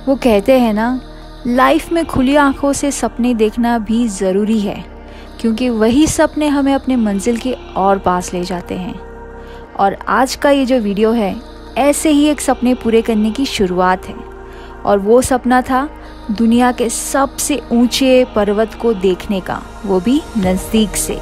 वो कहते हैं ना, लाइफ में खुली आंखों से सपने देखना भी ज़रूरी है, क्योंकि वही सपने हमें अपने मंजिल के और पास ले जाते हैं। और आज का ये जो वीडियो है, ऐसे ही एक सपने पूरे करने की शुरुआत है। और वो सपना था दुनिया के सबसे ऊंचे पर्वत को देखने का, वो भी नज़दीक से।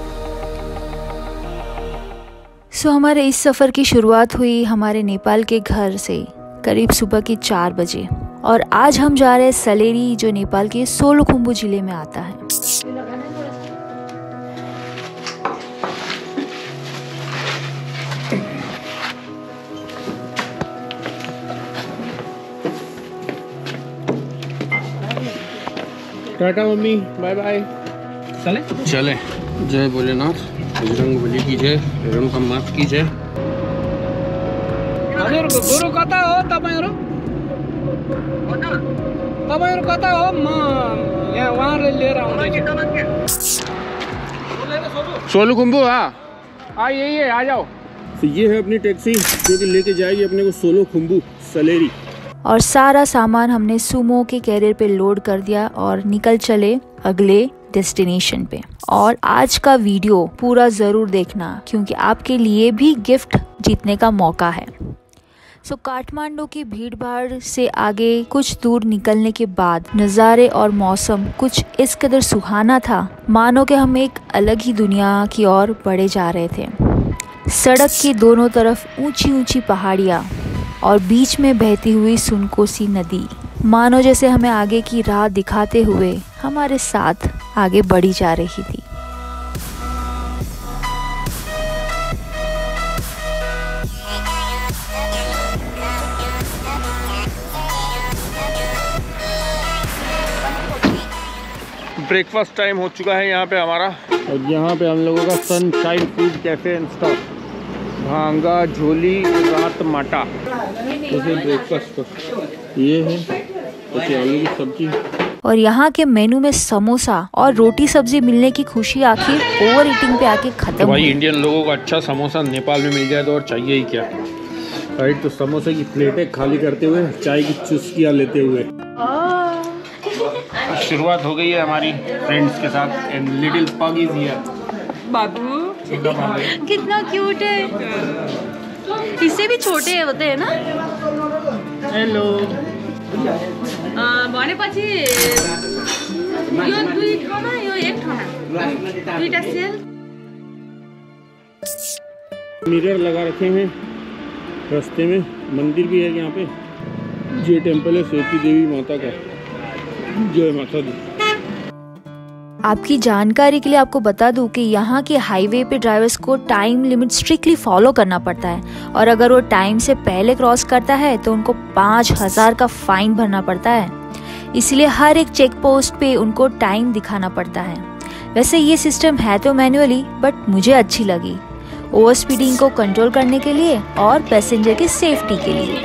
हमारे इस सफ़र की शुरुआत हुई हमारे नेपाल के घर से करीब सुबह के 4 बजे। और आज हम जा रहे हैं सल्लेरी, जो नेपाल के सोलुखुम्बु जिले में आता है। Tata mummy, bye bye. चले। जय भोलेनाथ, बजरंग बली की जय, हेरोनका माफ की जय। हजुरको गुरु कता हो तपाईहरु? तपाईहरु कता हो? म यहाँ वहाँले लिएर आउँदैछु। सोलुखुम्बु। हाँ यही आ जाओ। तो ये है अपनी टैक्सी जो कि लेके जाएगी अपने को सोलुखुम्बु सल्लेरी। और सारा सामान हमने सुमो के कैरियर पे लोड कर दिया और निकल चले अगले डेस्टिनेशन पे। और आज का वीडियो पूरा ज़रूर देखना, क्योंकि आपके लिए भी गिफ्ट जीतने का मौका है। काठमांडू की भीड़ भाड़ से आगे कुछ दूर निकलने के बाद नज़ारे और मौसम कुछ इस कदर सुहाना था, मानो कि हम एक अलग ही दुनिया की ओर बढ़े जा रहे थे। सड़क की दोनों तरफ ऊंची ऊंची पहाड़ियाँ और बीच में बहती हुई सुनकोसी नदी, मानो जैसे हमें आगे की राह दिखाते हुए हमारे साथ आगे बढ़ी जा रही थी। ब्रेकफास्ट टाइम हो चुका है यहाँ पे हमारा, और यहाँ पे हम लोगों का sunshine food cafe and stop, भांगा झोली रात माटा। जैसे ब्रेकफास्ट तो ये है, जैसे आलू की सब्जी। और यहाँ के मेनू में समोसा और रोटी सब्जी मिलने की खुशी आखिर ओवर ईटिंग पे आके खत्म भाई हुई। इंडियन लोगों को अच्छा समोसा नेपाल में मिल जाए तो और चाहिए ही क्या। राइट, तो समोसे की प्लेटें खाली करते हुए चाय की चुस्कियाँ लेते हुए शुरुआत हो गई है हमारी फ्रेंड्स के साथ। And little pug is here. बाबू कितना क्यूट है, इससे भी छोटे होते हैं ना। हेलो। भनेपछि यो 2 ठाउँमा यो 1 ठाउँमा 2टा सेल। मिरर लगा रखे हैं रास्ते में। मंदिर भी है यहाँ पे, ये टेम्पल है सेती देवी माता का। जय माता दी। आपकी जानकारी के लिए आपको बता दूं कि यहाँ के हाईवे पे ड्राइवर्स को टाइम लिमिट स्ट्रिक्टली फॉलो करना पड़ता है, और अगर वो टाइम से पहले क्रॉस करता है तो उनको 5000 का फाइन भरना पड़ता है। इसलिए हर एक चेक पोस्ट पे उनको टाइम दिखाना पड़ता है। वैसे ये सिस्टम है तो मैन्युअली, बट मुझे अच्छी लगी, ओवर स्पीडिंग को कंट्रोल करने के लिए और पैसेंजर की सेफ्टी के लिए।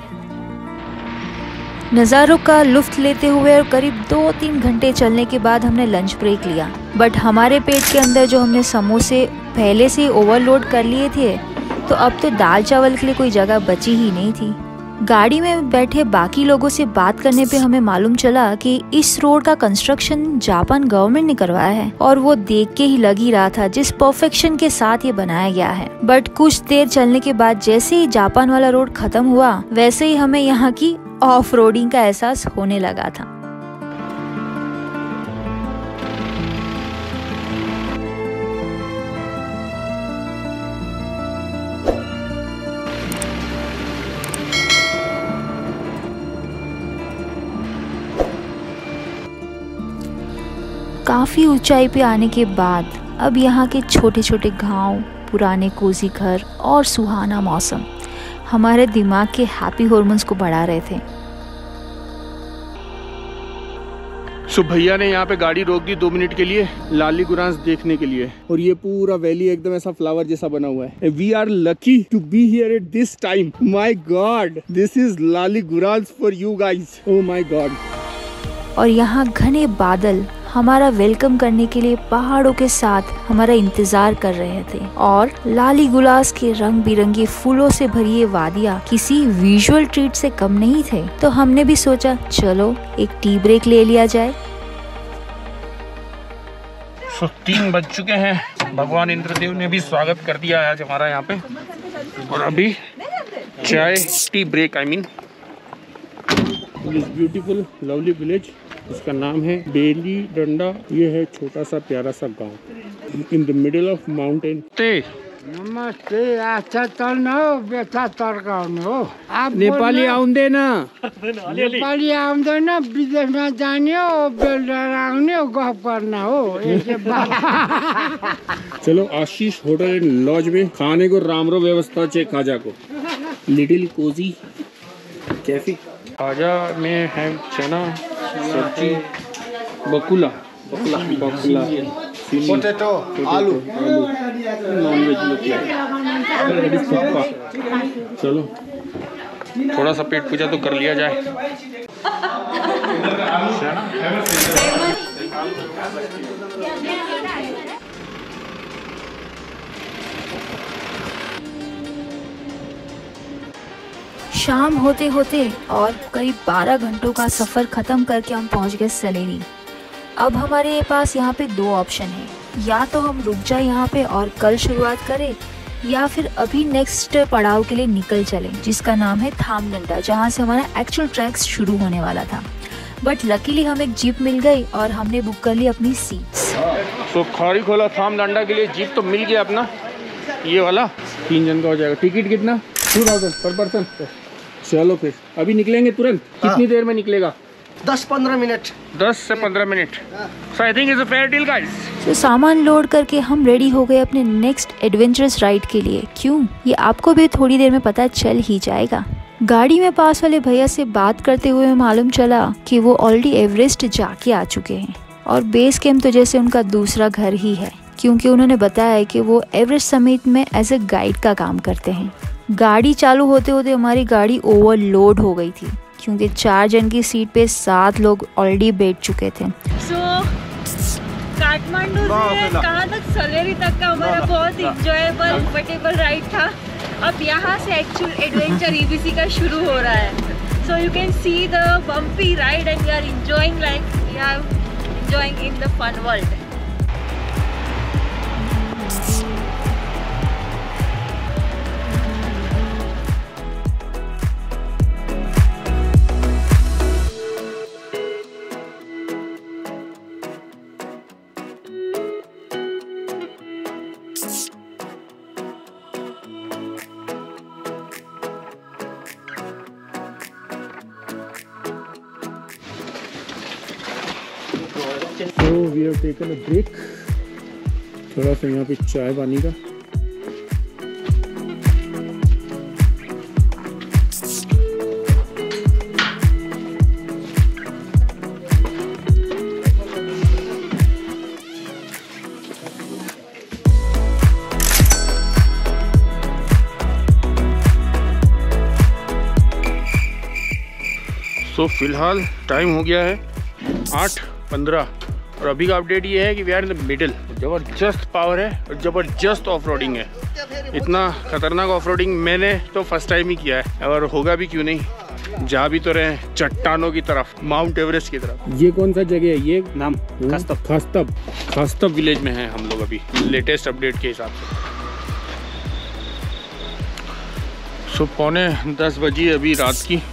नज़ारों का लुत्फ लेते हुए और करीब 2-3 घंटे चलने के बाद हमने लंच ब्रेक लिया। बट हमारे पेट के अंदर जो हमने समोसे पहले से ओवरलोड कर लिए थे, तो अब तो दाल चावल के लिए कोई जगह बची ही नहीं थी। गाड़ी में बैठे बाकी लोगों से बात करने पे हमें मालूम चला कि इस रोड का कंस्ट्रक्शन जापान गवर्नमेंट ने करवाया है, और वो देख के ही लग ही रहा था जिस परफेक्शन के साथ ये बनाया गया है। बट कुछ देर चलने के बाद जैसे ही जापान वाला रोड खत्म हुआ, वैसे ही हमें यहाँ की ऑफ रोडिंग का एहसास होने लगा था। काफी ऊंचाई पे आने के बाद अब यहाँ के छोटे छोटे गांव, पुराने कोजी घर और सुहाना मौसम हमारे दिमाग के हैप्पी हार्मोन्स को बढ़ा रहे थे। भैया ने यहाँ पे गाड़ी रोक दी 2 मिनट के लिए लाली गुरांस देखने के लिए, और ये पूरा वैली एकदम ऐसा फ्लावर जैसा बना हुआ है। We are lucky to be here at this time. My god, this is लाली गुरांस for you guys. Oh my god. और यहाँ घने बादल हमारा वेलकम करने के लिए पहाड़ों के साथ हमारा इंतजार कर रहे थे और लाली गुलास के रंग बिरंगे फूलों से भरी ये वादियाँ किसी विजुअल ट्रीट से कम नहीं थे। तो हमने भी सोचा चलो एक टी ब्रेक ले लिया जाए। 3 बज चुके हैं। भगवान इंद्रदेव ने भी स्वागत कर दिया है आज हमारा यहाँ पे, और अभी चाय tea break I mean. This beautiful lovely village, इसका नाम है बेलीडंडा। ये है छोटा सा प्यारा सा गांव in the middle of mountain. नमस्ते, अच्छा चल्नु हो, बेचा तर्काउनु हो। नेपाली आउँदैन, नेपाली आउँदैन, विदेशमा जाने हो, बेलडर आउने हो, गफ गर्न हो। चलो आशीष होटल एंड लॉज में खाने को राम्रो व्यवस्था चाहिए। खाजा को लिटिल कोजी कैफे। खाजा में है चना सब्जी, बकुला पोटेटो, आलू, नॉनवेज लुकला। चलो थोड़ा सा पेट पूजा तो कर लिया जाए। शाम होते होते और करीब 12 घंटों का सफर खत्म करके हम पहुंच गए सलेरी। अब हमारे पास यहाँ पे 2 ऑप्शन है, या तो हम रुक जाए यहाँ पे और कल शुरुआत करें, या फिर अभी नेक्स्ट पड़ाव के लिए निकल चले जिसका नाम है थामदंडा, जहाँ से हमारा एक्चुअल ट्रैक शुरू होने वाला था। बट लकीली हमें एक जीप मिल गई और हमने बुक कर ली अपनी सीट्स। तो खारीखोला थामदंडा के लिए जीप तो मिल गया अपना, ये वाला 3 जन का हो जाएगा। टिकट कितना? 2000 पर पर्सन। चलो फिर अभी निकलेंगे तुरंत। कितनी देर में निकलेगा? 10-15 मिनट। 10 से 15 मिनट। So I think it's a fair deal guys. तो सामान लोड करके हम रेडी हो गए अपने नेक्स्ट एडवेंचरस राइड के लिए। क्यों, ये आपको भी थोड़ी देर में पता चल ही जाएगा। गाड़ी में पास वाले भैया से बात करते हुए मालूम चला कि वो ऑलरेडी एवरेस्ट जाके आ चुके हैं और बेस कैंप तो जैसे उनका दूसरा घर ही है, क्योंकि उन्होंने बताया कि वो एवरेस्ट समिट में एज ए गाइड का काम करते हैं। गाड़ी चालू होते होते हमारी गाड़ी ओवरलोड हो गई थी, क्योंकि 4 जन की सीट पे 7 लोग ऑलरेडी बैठ चुके थे। काठमांडू से कहाँ तक सलेरी तक का हमारा बहुत इंजॉयबल कंफर्टेबल राइड था। अब यहाँ से एक्चुअल एडवेंचर EBC का शुरू हो रहा है। So you can see the bumpy ride and we are enjoying like we are enjoying in the fun world. So we have taken a break, थोड़ा सा यहाँ पे चाय पानी का। So फिलहाल टाइम हो गया है 8:15 और अभी का अपडेट ये है कि we are in the middle. ज़बरदस्त पावर है और ज़बरदस्त ऑफ रोडिंग है। इतना खतरनाक ऑफ रोडिंग मैंने तो फर्स्ट टाइम ही किया है, और होगा भी क्यों नहीं। जा भी तो रहे चट्टानों की तरफ, माउंट एवरेस्ट की तरफ। ये कौन सा जगह है? ये नाम खास्तब विलेज में है हम लोग अभी, लेटेस्ट अपडेट के हिसाब से। सो 9:45 बजी अभी रात की,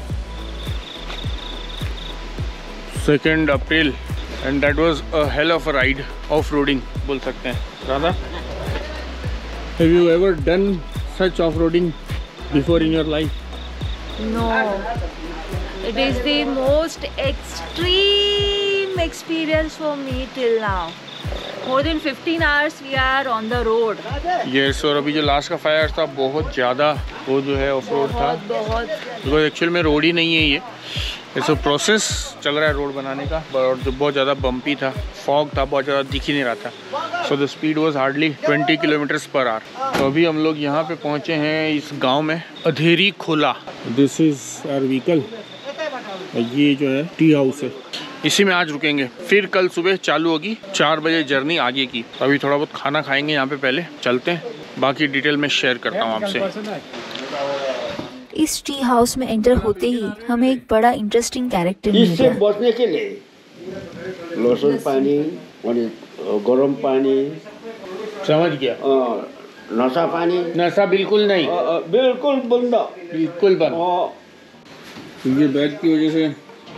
2 April, and that was a hell of a ride, off roading बोल सकते हैं। Radha, have you ever done such off roading before in your life? No, it is the most extreme experience for me till now. More than 15 hours we are on the road. Yes, और अभी जो last का fire था बहुत ज़्यादा वो जो है ऑफ रोड था, बिकॉज एक्चुअल में रोड ही नहीं है ये। ऐसा प्रोसेस चल रहा है रोड बनाने का, और जो बहुत ज़्यादा बम्पी था, फॉग था, बहुत ज़्यादा दिख ही नहीं रहा था। So the speed was hardly 20 kilometres per hour. तो अभी हम लोग यहाँ पे पहुँचे हैं इस गांव में, Andheri Khola. This is our vehicle. ये जो है टी हाउस है, इसी में आज रुकेंगे, फिर कल सुबह चालू होगी 4 बजे जर्नी आगे की। अभी थोड़ा बहुत खाना खाएंगे यहाँ पे, पहले चलते हैं, बाकी डिटेल में शेयर करता हूँ आपसे। इस टी हाउस में एंटर होते ही हमें एक बड़ा इंटरेस्टिंग कैरेक्टर मिल गया। बचने के लिए लोशन पानी और गर्म पानी, समझ गया। नशा पानी, नशा बिल्कुल नहीं, बिल्कुल बंद, बिल्कुल बंद। ये बैग की वजह से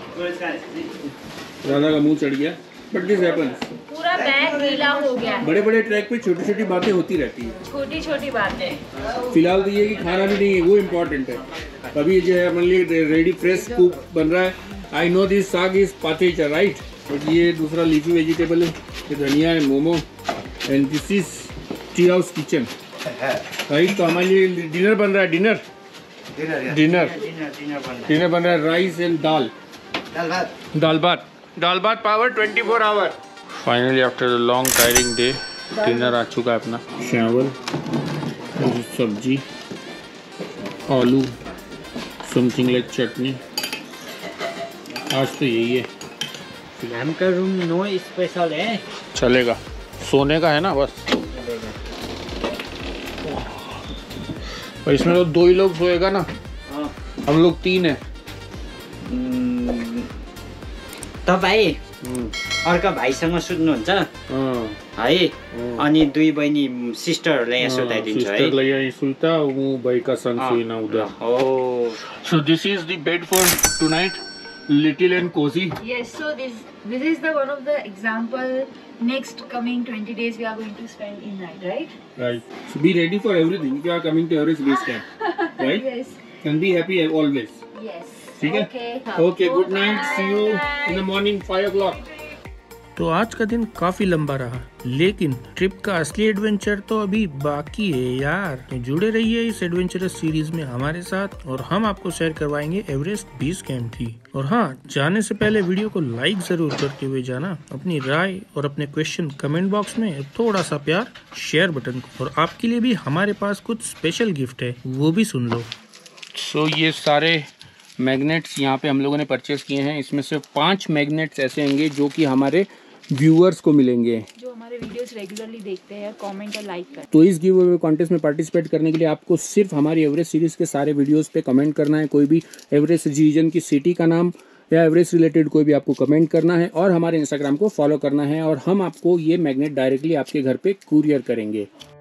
राधा का मुंह चढ़ गया, बट दिस हैपेंस। पूरा बैग गीला हो गया। बड़े बड़े ट्रैक पे छोटी छोटी बातें होती रहती है, छोटी छोटी बातें। फिलहाल तो ये कि खाना भी नहीं है, वो इम्पोर्टेंट है। अभी जो है मान लीजिए रेडी फ्रेश कुक बन रहा है। I know this saag is पातेचा राइट, बट ये दूसरा लीफी वेजिटेबल है, ये धनिया है, momo, and this is tea house kitchen right. तो हमारे लिए डिनर बन रहा है, डिनर बन रहा है, rice and dal bhat power 24 hour. Finally after a long tiring day dinner आ चुका है अपना। चावल, सब्जी, आलू, समथिंग लाइक चटनी। आज तो यही है। हमका रूम नो स्पेशल है, चलेगा, सोने का है ना बस। और इसमें तो 2 ही लोग सोएगा ना, हम लोग 3 हैं। तपाईँ अर्का भाइसँग सुत्नुहुन्छ है, अनि 2 बहिनी सिस्टरहरूलाई यहाँ सुताइदिन्छ है। सिस्टरलाई यहाँ सुता, वो भाइ का सँग सुइना उधर। So this is the bed for tonight, little and cozy. Yes, so this is the one of the example. Next coming 20 days we are going to spend in night, right? Right. So be ready for everything if you are coming to Everest Base Camp, right? Yes. And be happy always. Yes. ठीक है? Okay. Good night. See you in the morning 5 o'clock. तो आज का दिन काफी लंबा रहा, लेकिन ट्रिप का असली एडवेंचर तो अभी बाकी है यार। तो जुड़े रहिए इस एडवेंचरस सीरीज में हमारे साथ, और हम आपको शेयर करवाएंगे एवरेस्ट बेस कैंप की। और हाँ, जाने से पहले वीडियो को लाइक जरूर करते हुए जाना, अपनी राय और अपने क्वेश्चन कमेंट बॉक्स में, थोड़ा सा प्यार शेयर बटन को, और आपके लिए भी हमारे पास कुछ स्पेशल गिफ्ट है, वो भी सुन लो। सो ये सारे मैग्नेट्स यहाँ पे हम लोगों ने परचेस किए हैं। इसमें से 5 मैग्नेट्स ऐसे होंगे जो कि हमारे व्यूअर्स को मिलेंगे, जो हमारे वीडियोस रेगुलरली देखते हैं, कमेंट और लाइक करते हैं। तो इस गिव अवे कॉन्टेस्ट में पार्टिसिपेट करने के लिए आपको सिर्फ हमारी एवरेस्ट सीरीज के सारे वीडियोस पे कमेंट करना है। कोई भी एवरेस्ट रीजन की सिटी का नाम या एवरेस्ट रिलेटेड कोई भी आपको कमेंट करना है, और हमारे इंस्टाग्राम को फॉलो करना है, और हम आपको ये मैग्नेट डायरेक्टली आपके घर पे कुरियर करेंगे।